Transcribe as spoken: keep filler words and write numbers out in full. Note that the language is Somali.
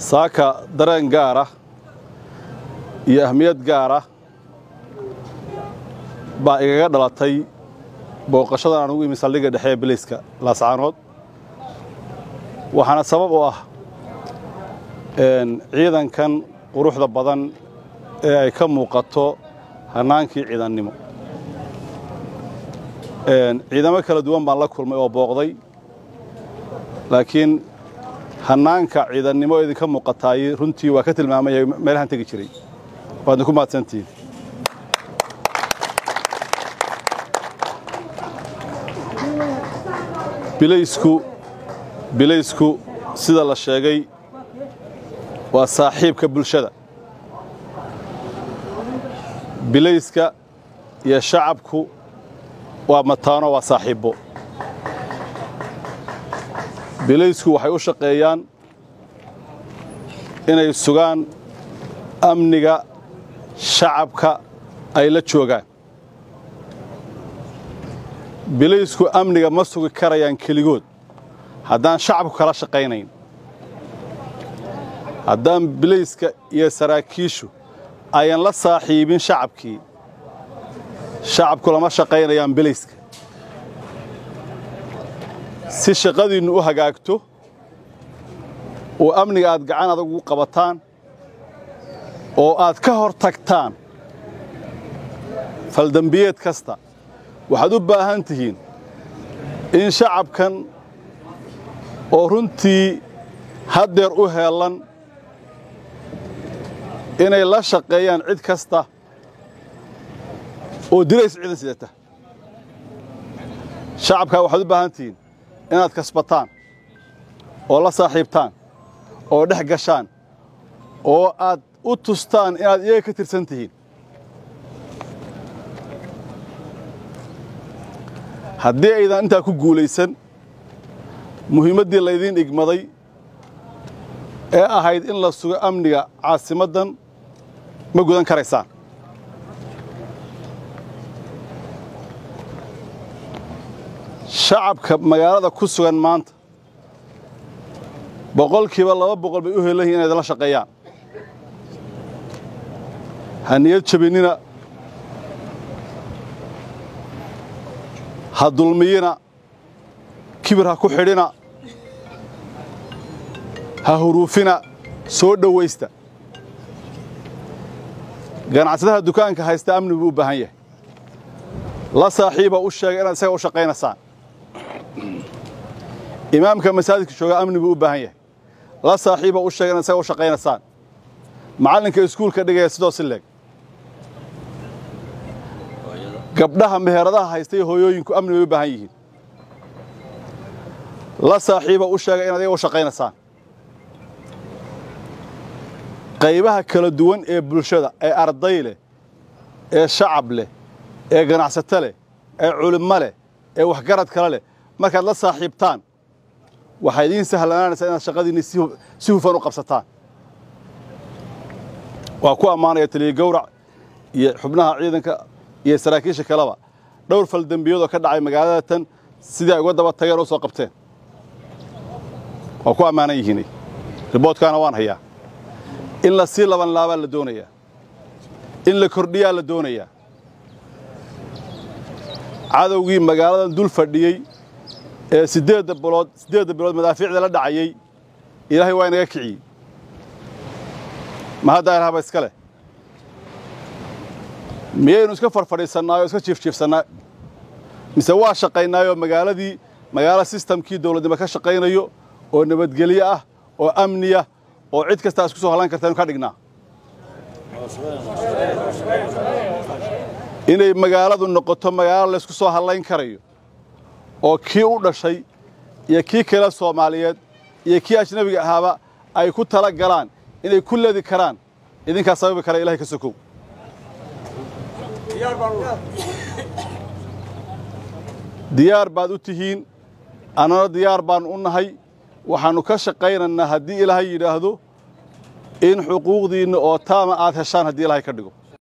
saaka dareen gaar ah iyo ahmiyad gaar ah baa igaga dhalatay booqashada aan ugu imi saldhigga dhexe ee Biliska Laascaanood waxaana sabab u ah een ciidankan quruxda badan ee ay ka muuqato hanaankii ciidannimo een ciidamo kala duwan baan la kulmay oo booqday laakiin hanaanka ciidannimo ee ka muuqatay runtii waa ka tilmaamay meelahan tagi jiray waad ku maadsantiin bilaysku bilaysku sida la sheegay waa saaxiibka bulshada bilayska iyo shacabku waa mataano waa saaxiibo bilaysku waxay u shaqeeyaan inay sugaan amniga shacabka ay la joogaan bilaysku amniga ma sugi karayaan keligood haddaan shacabku kala shaqaynayn haddaan bilayska iyo saraakiishu ayan la saaxiibin shacabkii shacabku lama shaqaynayaan bilayska si shaqadiinnu u hagaagto oo amniga aad gacan adag ugu qabataan oo aad ka hor tagtaan faldambiyeed kasta waxaad u baahan tihiin in shacabkan oo runtii haddeer u heelan inay la shaqeeyaan cid kasta oo dilays ciidan sidata shacabka waxaad u baahan tihiin inaad kasbataan oo la saaxiibtaan oo dhex gashaan oo aad u tustaan inaad iyaga ka tirsan tihiin haddii aydan intaa ku guulaysan muhiimaddii laydiin igmaday ee ahayd in la sugo amniga caasimaddan ma gudan karaysaan shacabka magaalada ku sugan maanta boqolkiiba laba boqol bay u helan yihiin inay idinla shaqeeyaan ha niyad jabinina ha dulmiyina kibir ha ku xidhina ha huruufina soo dhowaysta ganacsadaha dukaanka haysta amni buu u baahan yahay la saaxiiba u sheega inaad isaga u shaqaynaysaan imaamka masaajidka jooga amni buu u baahan yahay la saaxiiba u sheega inaad isaga u shaqaynaysaan macallinka iskuulka dhigaya sidoo si leeg gabdhaha meheradaha haysta iyo hooyooyinku amni bay u baahan yihiin la saaxiiba u sheega inaad iyaga u shaqaynaysaan qaybaha kala duwan ee bulshada ee arday leh ee shacab leh ee ganacsato leh ee culimo leh ee waxgarad kale leh markaad la saaxiibtaan waxay idiin sahlanaanaysaa inaad shaqadiinni si hufan u qabsataan waa ku ammaanaya taliye gowrac iyo xubnaha ciidanka iyo saraakiisha kaleba dhowr faldambiyoodoo ka dhacay magaalada tan sidii ay uga daba tageen oo soo qabteen waa ku ammaanan yihiinay riboodkaana waan hayaa in la sii laban laabaa la doonayaa in la kordhiyaa la doonayaa cadowgii magaaladan dul fadhiyey ee siddeedda bilood siddeedda bilood madaafiicda la dhacayey ilaahay waa inaga kiciyey ma haddaa ilahaba iska leh miyaynu iska farfadhiisannaayo iska jiifjiifsannaa mise waa shaqaynaayoo magaaladii magaalo sistamkii dawladnimo ka shaqaynayo oo nabadgelyo ah oo amniya oo cid kastaa isku soo hallan kartaanu ka dhignaa inay magaaladu noqoto magaalo laysku soo hallayn karayo oo kii u dhashay iyo kii kale Soomaaliyeed iyo kii ajnabiga ahaaba ay ku tala galaan inay ku leedi karaan idinka sababi kara Ilaahay ka sokow diyaar baad u tihiin anana diyaar baan u nahay waxaanu ka shaqaynaynaa haddii Ilaahay yiraahdo in xuquuqdiina oo taama aad heshaan haddii Ilaahay ka dhigo